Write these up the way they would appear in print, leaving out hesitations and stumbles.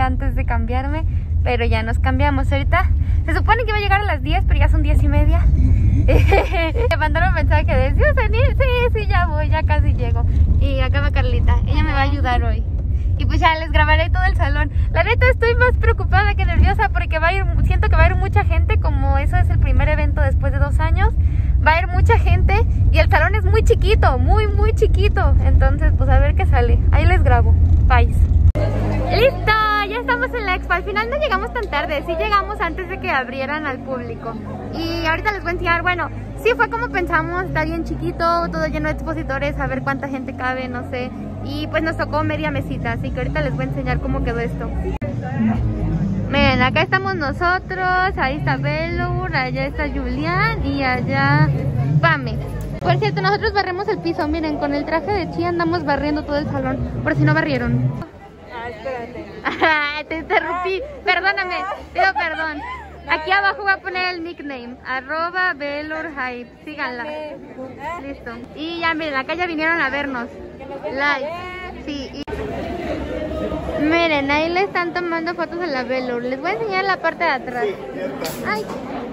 antes de cambiarme, pero ya nos cambiamos. Ahorita se supone que iba a llegar a las 10, pero ya son 10:30. Me mandaron un mensaje de ¿sí vas a venir? Sí, ya voy, ya casi llego. Y acá va Carlita, ella me va a ayudar hoy. Y pues ya les grabaré todo el salón. La neta estoy más preocupada que nerviosa porque siento que va a ir mucha gente, como eso es el primer evento después de 2 años. Va a ir mucha gente y el salón es muy chiquito, muy chiquito. Entonces pues a ver qué sale. Ahí les grabo. Bye. ¡Listo! Ya estamos en la expo. Al final no llegamos tan tarde, sí llegamos antes de que abrieran al público. Y ahorita les voy a enseñar, bueno, sí fue como pensamos, está bien chiquito, todo lleno de expositores, a ver cuánta gente cabe, no sé. Y pues nos tocó media mesita, así que ahorita les voy a enseñar cómo quedó esto. Miren, acá estamos nosotros, ahí está Velour, allá está Julián y allá Pame. Por cierto, nosotros barremos el piso, miren, con el traje de Chi andamos barriendo todo el salón, por si no barrieron. Espérate. Te interrumpí, perdóname, pido perdón. Aquí abajo voy a poner el nickname, @VelourHype, síganla. Listo. Y ya miren, acá ya vinieron a vernos. Like. Sí. Miren, ahí le están tomando fotos a la Velour. Les voy a enseñar la parte de atrás. Ay.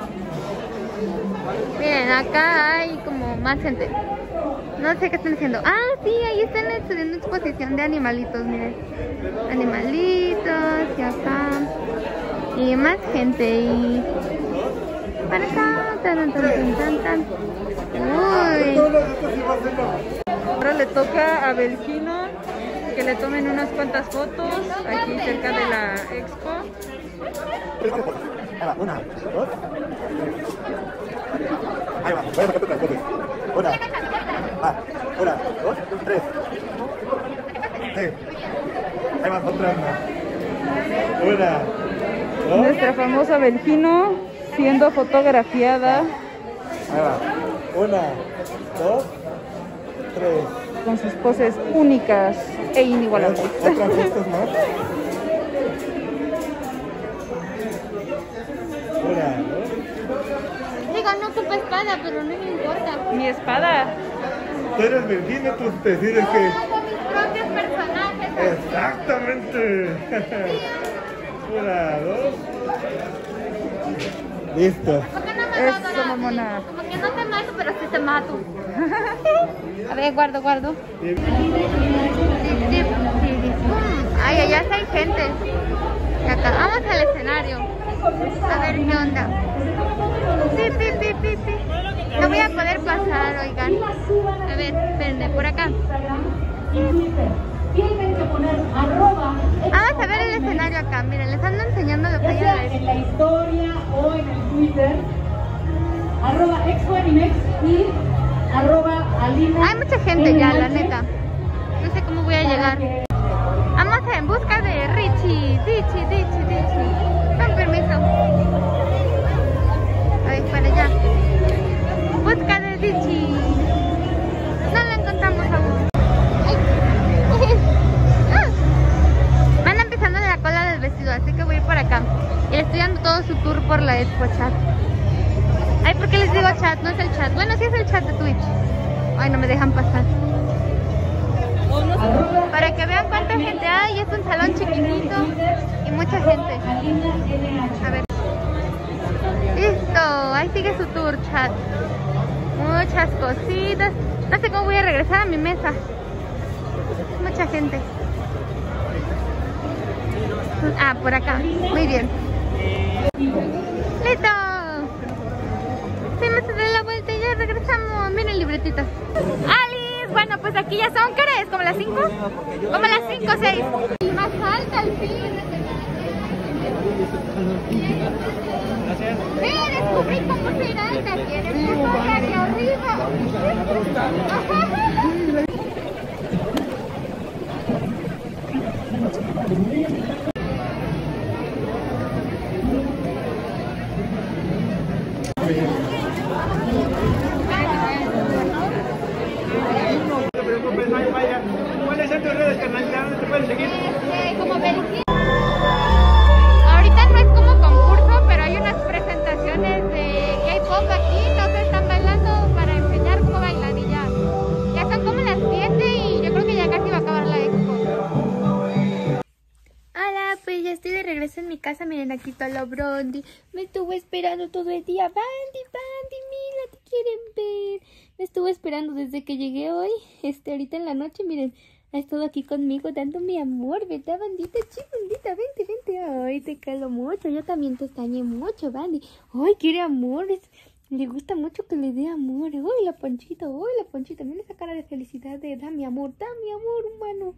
Miren, acá hay como más gente. No sé qué están haciendo. Ah, sí, ahí están haciendo exposición de animalitos, miren. Animalitos, y acá. Y más gente, y para acá, tan. Uy. Ahora le toca a Belkino que le tomen unas cuantas fotos aquí cerca de la expo. Ahí va, 1, 2. Ahí va, voy a sacar otras fotos. 1, 2, 3. Sí. Ahí va, otra más. 1, 2. Nuestra famosa Belkino siendo fotografiada. Ahí va. 1, 2, 3. Con sus poses únicas e inigualables. Otras fotos más. 1, 2. Digo, no ocupa espada, pero no me importa. Mi espada. Tú eres Belkino, tú decides que... Hago mis propios personajes. Exactamente. 1, 2. Listo. ¿Por qué no me Eso, mato, Dora? mamona. Como que no te mato, pero sí te mato. A ver, guardo. Ay, allá sí hay gente. Y acá, vamos al escenario. A ver qué onda. No voy a poder pasar, oigan. A ver, espérenme, por acá. Vamos a ver el escenario acá. Miren, les ando enseñando lo que hay en la en la historia o en el Twitter, @expoanimex y @alina. Hay mucha gente ya, la neta. No sé cómo voy a llegar. Vamos en busca de Richie. Con permiso. A ver, para allá. Busca de Richie. No lo encontramos aún. Ay. Van empezando en la cola del vestido, así que voy a ir por acá. Y le estoy dando todo su tour por la expo chat. Ay, ¿por qué les digo chat? No es el chat. Bueno, sí es el chat de Twitch. Ay, no me dejan pasar. Para que vean cuánta gente hay, es un salón chiquitito y mucha gente. A ver. Listo, ahí sigue su tour, chat. Muchas cositas. No sé cómo voy a regresar a mi mesa. Mucha gente. Ah, por acá. Muy bien. ¡Listo! Se me da la vuelta y ya regresamos. Miren libretitas. ¡Alice! Bueno, pues aquí ya son, ¿qué hora es? ¿Como las 5? Como las 5 o 6. Y más alta al fin. Descubrí cómo ser alta. Tienes que estar aquí arriba. ¿Cuáles son tus redes, carnal? ¿Dónde te pueden seguir? Como Belkino. Ahorita no es como concurso, pero hay unas presentaciones de K-pop aquí, entonces están bailando para enseñar cómo bailan y ya. miren, aquí está la Brandy. Me estuvo esperando todo el día. Brandy, mira, te quieren ver. Me estuvo esperando desde que llegué hoy. Ahorita en la noche, miren. Ha estado aquí conmigo dándome amor, ¿verdad, bandita? Bandita, vente. Ay, te calo mucho. Yo también te extrañé mucho, Bandy. Ay, quiere amor. Le gusta mucho que le dé amor. Ay, la Panchita. Mira esa cara de felicidad de dame amor, humano.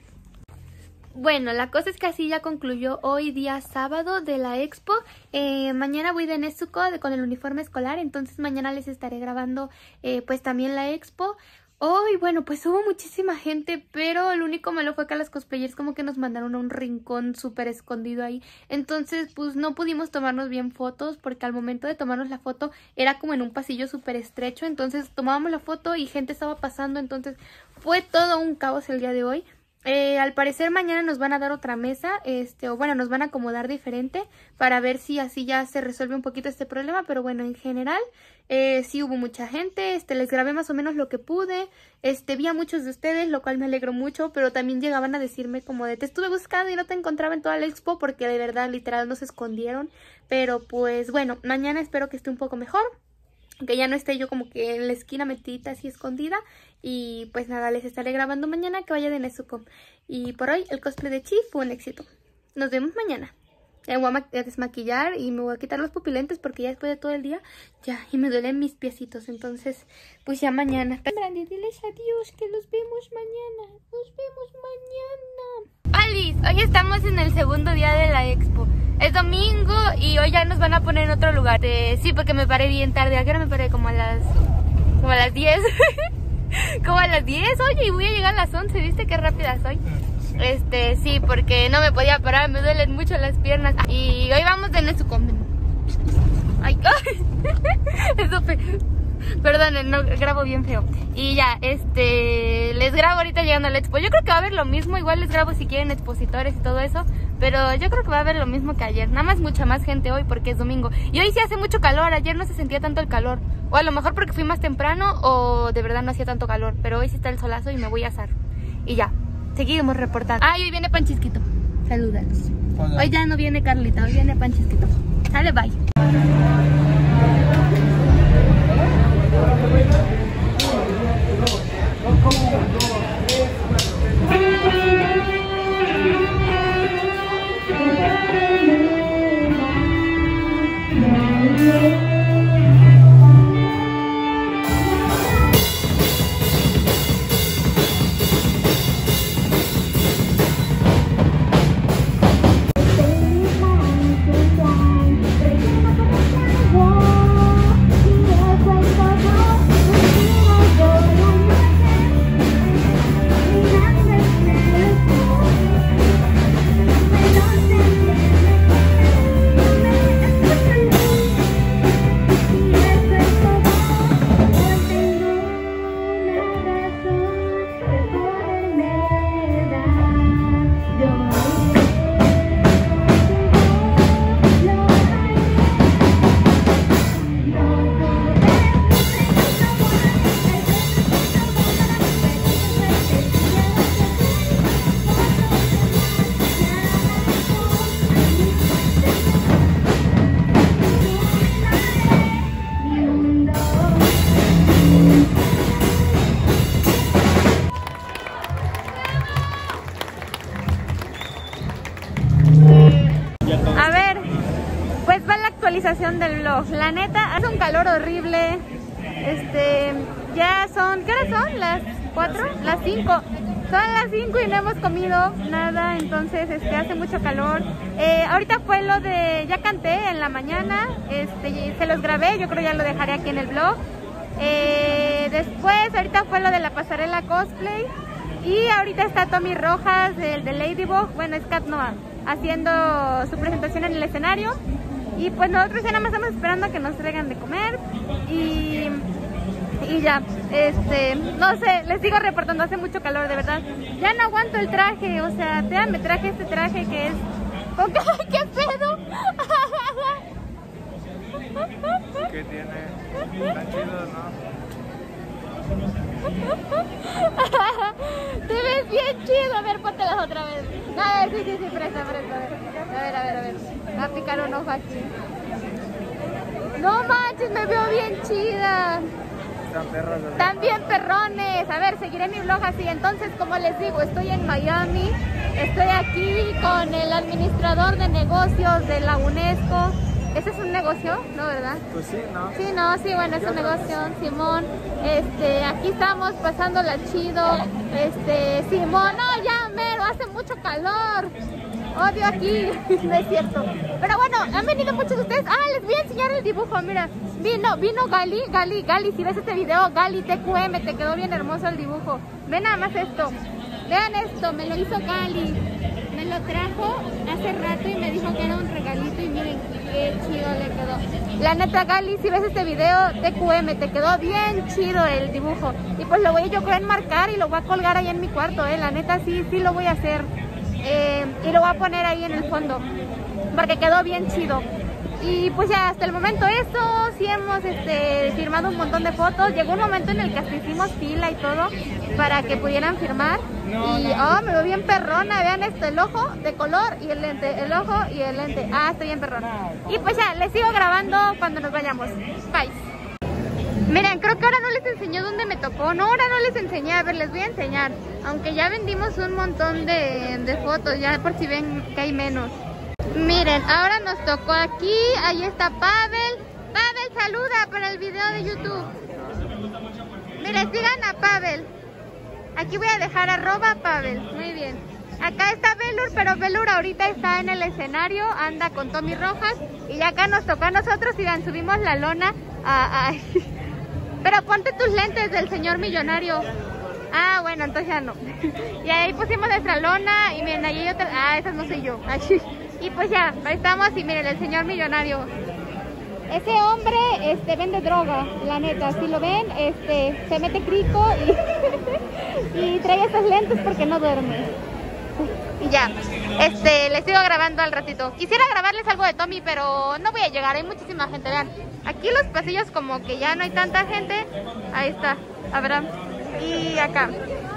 Bueno, la cosa es que así ya concluyó hoy día sábado de la expo. Mañana voy de Nezuko con el uniforme escolar, entonces mañana les estaré grabando pues también la expo. Hoy, bueno, pues hubo muchísima gente, pero lo único malo fue que a los cosplayers como que nos mandaron a un rincón súper escondido ahí. Entonces, pues no pudimos tomarnos bien fotos porque al momento de tomarnos la foto era como en un pasillo súper estrecho. Entonces tomábamos la foto y gente estaba pasando, entonces fue todo un caos el día de hoy. Al parecer mañana nos van a dar otra mesa, o bueno, nos van a acomodar diferente para ver si así ya se resuelve un poquito este problema, pero bueno, en general sí hubo mucha gente, les grabé más o menos lo que pude, vi a muchos de ustedes, lo cual me alegró mucho, pero también llegaban a decirme como de te estuve buscando y no te encontraba en toda la expo porque de verdad literal no se escondieron, pero pues bueno, mañana espero que esté un poco mejor. Que ya no esté yo como que en la esquina metida así escondida. Y pues nada, les estaré grabando mañana que vaya de Nezuko. Y por hoy el cosplay de Chi fue un éxito. Nos vemos mañana. Me voy a desmaquillar y me voy a quitar los pupilentes porque ya después de todo el día ya, y me duelen mis piecitos. Entonces, pues ya mañana. Brandy, diles adiós, que los vemos mañana. Nos vemos mañana. ¡Alice! Hoy estamos en el segundo día de la expo. Es domingo y hoy ya nos van a poner en otro lugar. Sí, porque me paré bien tarde. ¿A qué hora me paré? Como a las 10. Como a las 10. Oye, y voy a llegar a las 11. ¿Viste qué rápida soy? Sí, porque no me podía parar. Me duelen mucho las piernas. Y hoy vamos de Nezuko. Ay, eso fue. Perdón, no grabo bien feo. Y ya, les grabo ahorita llegando a la expo. Yo creo que va a haber lo mismo. Igual les grabo si quieren expositores y todo eso. Pero yo creo que va a haber lo mismo que ayer. Nada más mucha más gente hoy porque es domingo. Y hoy sí hace mucho calor. Ayer no se sentía tanto el calor. O a lo mejor porque fui más temprano o de verdad no hacía tanto calor. Pero hoy sí está el solazo y me voy a asar. Y ya, seguimos reportando. Ah, y hoy viene Panchisquito. Salúdalos. Hola. Hoy ya no viene Carlita, hoy viene Panchisquito. Sale, bye. Del vlog. La neta, hace un calor horrible. Ya son, ¿qué hora son? ¿Las 4? Las 5. Son las 5 y no hemos comido nada, entonces hace mucho calor. Ahorita fue lo de, ya canté en la mañana, se los grabé, yo creo ya lo dejaré aquí en el vlog. Después, ahorita fue lo de la pasarela cosplay. Y ahorita está Tommy Rojas, el de Ladybug, bueno, es Cat Noah, haciendo su presentación en el escenario. Y pues nosotros ya nada más estamos esperando a que nos traigan de comer y ya, no sé, les sigo reportando, hace mucho calor, de verdad. Ya no aguanto el traje, o sea, me traje este traje que es... ¿Qué pedo? ¿Qué tiene? Tan chido, ¿no? Te ves bien chido, a ver, póntelas otra vez. A ver, sí, presta. A ver. Va a picar un ojo aquí. No manches, me veo bien chida. Están perros los Están bien perrones. A ver, seguiré mi vlog así. Entonces, como les digo, estoy en Miami. Estoy aquí con el administrador de negocios de la UNESCO. ¿Ese es un negocio? No, ¿verdad? Pues sí, ¿no? Sí, bueno, es un negocio, Simón. Aquí estamos pasándola chido. Simón, no, ya, mero, hace mucho calor. Odio aquí, no es cierto. Pero bueno, han venido muchos de ustedes. Les voy a enseñar el dibujo, mira. Vino Gali, si ves este video, Gali TQM, te quedó bien hermoso el dibujo. Ven nada más esto. Vean esto, me lo hizo Gali. Me lo trajo hace rato y me dijo que era un regalito y miren qué chido le quedó. La neta, Gali, si ves este video, TQM, te quedó bien chido el dibujo. Y pues lo voy yo creo enmarcar y lo voy a colgar ahí en mi cuarto, La neta, sí lo voy a hacer. Y lo voy a poner ahí en el fondo, porque quedó bien chido. Y pues ya hasta el momento eso, sí hemos firmado un montón de fotos. Llegó un momento en el que hasta hicimos fila y todo para que pudieran firmar. Me veo bien perrona, vean esto, el ojo de color y el lente, el ojo y el lente. Estoy bien perrona. Y pues ya, les sigo grabando cuando nos vayamos. Bye. Miren, creo que ahora no les enseñó dónde me tocó. No, ahora no les enseñé, a ver, les voy a enseñar. Aunque ya vendimos un montón de fotos, ya por si ven que hay menos. Miren, ahora nos tocó aquí, ahí está Pavel. Pavel, saluda para el video de YouTube. Miren, sigan a Pavel. Aquí voy a dejar @Pavel, muy bien. Acá está Velur, pero Velur ahorita está en el escenario, anda con Tommy Rojas. Y ya acá nos tocó a nosotros y vean, subimos la lona. Pero ponte tus lentes del señor millonario. Bueno, entonces ya no. Y ahí pusimos nuestra lona y miren, ahí hay otra. Esa no soy yo. Y pues ya, ahí estamos y miren, el señor millonario. Ese hombre vende droga, la neta. Si lo ven, se mete crico y trae esas lentes porque no duerme. Y ya, les sigo grabando al ratito. Quisiera grabarles algo de Tommy, pero no voy a llegar, hay muchísima gente, vean. Aquí los pasillos como que ya no hay tanta gente. Ahí está, Abraham. Y acá.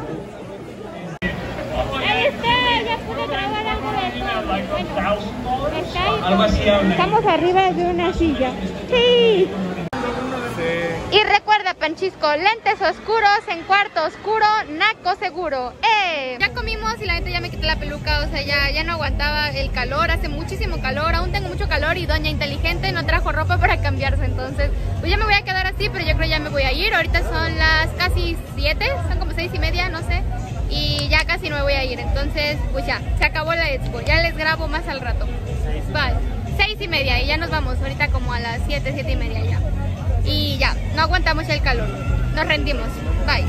Ahí está, ya pude grabar algo de Tommy. Bueno, está ahí. Estamos arriba de una silla. Sí. Y recuerda, Panchisco, lentes oscuros en cuarto oscuro, naco seguro. Ya comimos y la neta ya me quité la peluca, o sea, ya no aguantaba el calor, hace muchísimo calor, aún tengo mucho calor y doña inteligente no trajo ropa para cambiarse, entonces pues ya me voy a quedar así, pero yo creo ya me voy a ir. Ahorita son las casi 7, son como 6:30, no sé, y ya casi no me voy a ir, entonces pues ya, se acabó la expo, ya les grabo más al rato. Bye. 6:30 y ya nos vamos, ahorita como a las 7:30 ya. Y ya, no aguantamos el calor. Nos rendimos. Bye.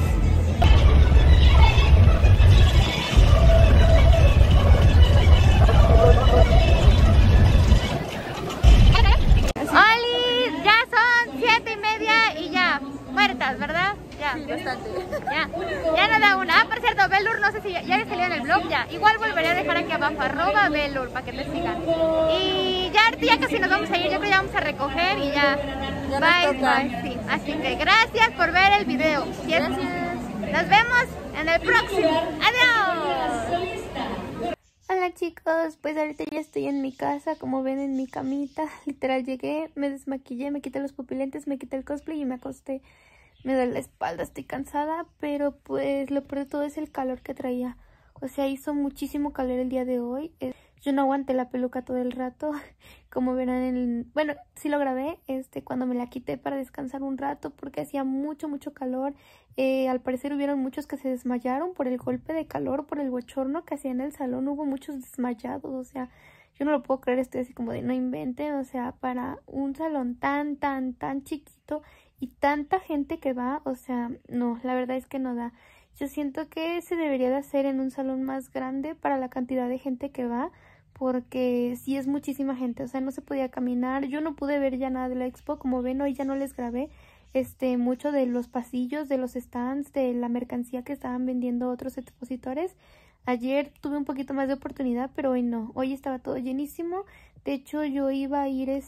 ¡Oli! Ya son 7:30 y ya. Muertas, ¿verdad? Ya. Sí, bastante. Ya no da una. Por cierto, Velur, no sé si ya salió en el blog ya. Igual volveré a dejar aquí abajo, @Velur, para que te sigan. Y ya casi nos vamos a ir. Yo creo que ya vamos a recoger y ya. Bye. Sí. Así que gracias por ver el video. Gracias. Nos vemos en el próximo. Adiós. Hola chicos, pues ahorita ya estoy en mi casa, como ven en mi camita. Literal llegué, me desmaquillé, me quité los pupilentes, me quité el cosplay y me acosté. Me duele la espalda, estoy cansada, pero pues lo peor de todo es el calor que traía. O sea, hizo muchísimo calor el día de hoy. Yo no aguanté la peluca todo el rato, como verán bueno, sí lo grabé, cuando me la quité para descansar un rato porque hacía mucho calor. Al parecer hubieron muchos que se desmayaron por el golpe de calor, por el bochorno que hacía en el salón, hubo muchos desmayados, o sea, yo no lo puedo creer, estoy así como de no inventen, o sea, para un salón tan chiquito y tanta gente que va, o sea, no, la verdad es que no da. Yo siento que se debería de hacer en un salón más grande para la cantidad de gente que va, porque sí es muchísima gente, o sea, no se podía caminar. Yo no pude ver ya nada de la expo, como ven, hoy ya no les grabé mucho de los pasillos, de los stands, de la mercancía que estaban vendiendo otros expositores. Ayer tuve un poquito más de oportunidad, pero hoy no, hoy estaba todo llenísimo. De hecho, yo iba a ir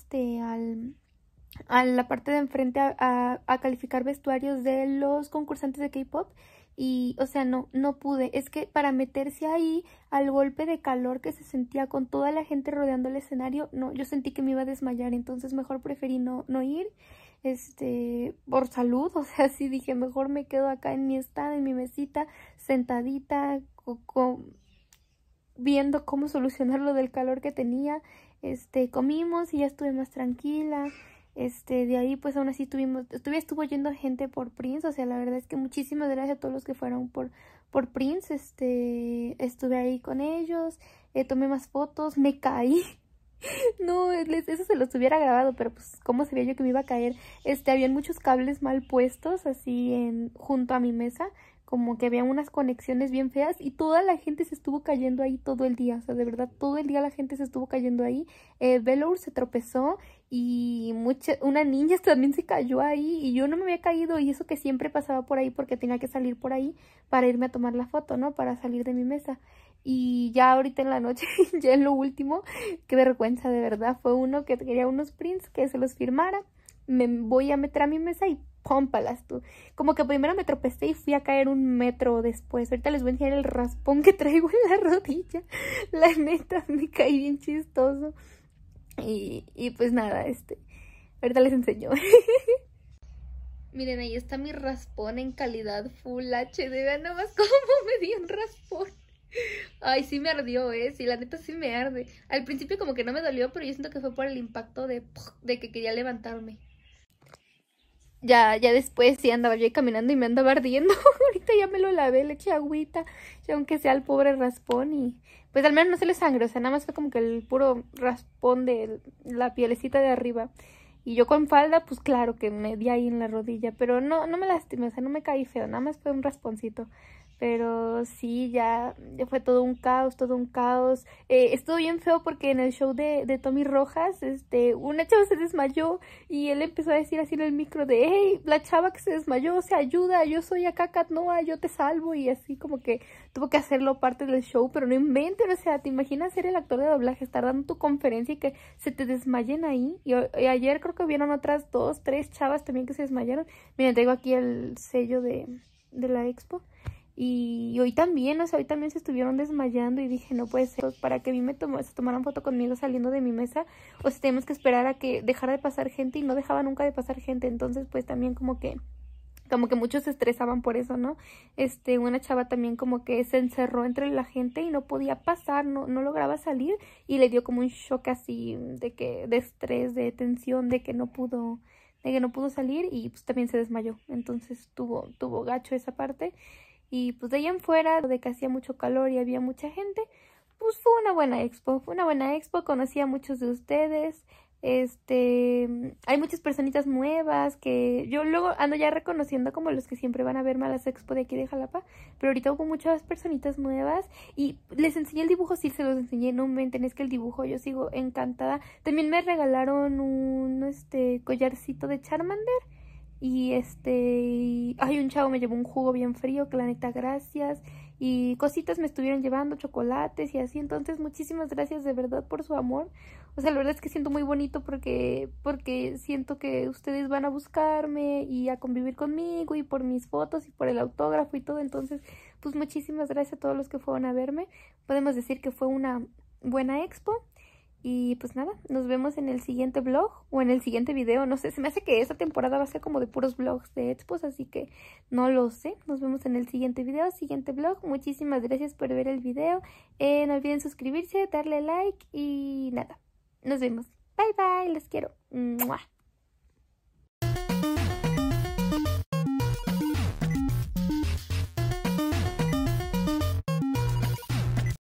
a la parte de enfrente a calificar vestuarios de los concursantes de K-pop y, o sea, no pude. Es que para meterse ahí, al golpe de calor que se sentía con toda la gente rodeando el escenario, no, yo sentí que me iba a desmayar, entonces mejor preferí no ir, por salud. O sea, sí dije, mejor me quedo acá en mi stand, en mi mesita, sentadita, viendo cómo solucionar lo del calor que tenía. Comimos y ya estuve más tranquila. De ahí pues aún así estuvo yendo gente por Prince. O sea, la verdad es que muchísimas gracias a todos los que fueron por Prince. Estuve ahí con ellos, tomé más fotos, me caí. No, eso se los hubiera grabado, pero pues cómo sabía yo que me iba a caer. Habían muchos cables mal puestos así junto a mi mesa, como que había unas conexiones bien feas y toda la gente se estuvo cayendo ahí todo el día. O sea, de verdad, todo el día la gente se estuvo cayendo ahí. Velour se tropezó y una niña también se cayó ahí y yo no me había caído, y eso que siempre pasaba por ahí porque tenía que salir por ahí para irme a tomar la foto, ¿no? Para salir de mi mesa. Y ya ahorita en la noche, ya en lo último, qué vergüenza, de verdad. Fue uno que quería unos prints que se los firmara. Me voy a meter a mi mesa y pómpalas tú. Como que primero me tropecé y fui a caer 1 metro después. Ahorita les voy a enseñar el raspón que traigo en la rodilla. La neta, me caí bien chistoso. Y pues nada, ahorita les enseño. Miren, ahí está mi raspón en calidad Full HD. Vean nomás cómo me dio un raspón. Ay, sí me ardió, sí, la neta sí me arde. Al principio como que no me dolió, pero yo siento que fue por el impacto de que quería levantarme. Ya después sí andaba yo ahí caminando y me andaba ardiendo. Ahorita ya me lo lavé, le eché agüita, ya aunque sea el pobre raspón, y pues al menos no se le sangró. O sea, nada más fue como que el puro raspón de la pielecita de arriba. Y yo con falda, pues claro que me di ahí en la rodilla, pero no me lastimé, o sea, no me caí feo, nada más fue un rasponcito. Pero sí, ya fue todo un caos, todo un caos. Estuvo bien feo porque en el show de Tommy Rojas, una chava se desmayó y él empezó a decir así en el micro de, hey, la chava que se desmayó, o sea, ayuda, yo soy acá Kat Noah, yo te salvo, y así como que tuvo que hacerlo parte del show, pero no inventen, o sea, ¿te imaginas ser el actor de doblaje, estar dando tu conferencia y que se te desmayen ahí? Y ayer creo que hubieron otras 2, 3 chavas también que se desmayaron. Miren, tengo aquí el sello de la expo. Y hoy también, o sea, hoy también se estuvieron desmayando y dije, no puede ser, para que a mí se tomaran foto conmigo saliendo de mi mesa, o sea, tenemos que esperar a que dejara de pasar gente, y no dejaba nunca de pasar gente. Entonces pues también como que muchos se estresaban por eso, ¿no? Una chava también como que se encerró entre la gente y no podía pasar, no lograba salir, y le dio como un shock así de estrés, de tensión, de que no pudo salir, y pues también se desmayó. Entonces tuvo gacho esa parte. Y pues de ahí en fuera, de que hacía mucho calor y había mucha gente, pues fue una buena expo, conocí a muchos de ustedes. Hay muchas personitas nuevas que yo luego ando ya reconociendo como los que siempre van a verme a las expo de aquí de Jalapa, pero ahorita hubo muchas personitas nuevas y les enseñé el dibujo. Sí, se los enseñé, no inventen, es que el dibujo yo sigo encantada. También me regalaron un collarcito de Charmander. Y ay, un chavo me llevó un jugo bien frío, que la neta, gracias. Y cositas me estuvieron llevando, chocolates y así. Entonces, muchísimas gracias de verdad por su amor. O sea, la verdad es que siento muy bonito porque siento que ustedes van a buscarme y a convivir conmigo, y por mis fotos y por el autógrafo y todo. Entonces, pues muchísimas gracias a todos los que fueron a verme. Podemos decir que fue una buena expo. Y pues nada, nos vemos en el siguiente vlog o en el siguiente video, no sé, se me hace que esta temporada va a ser como de puros vlogs de expos, así que no lo sé. Nos vemos en el siguiente video, siguiente vlog. Muchísimas gracias por ver el video, no olviden suscribirse, darle like y nada, nos vemos. Bye bye, los quiero. ¡Mua!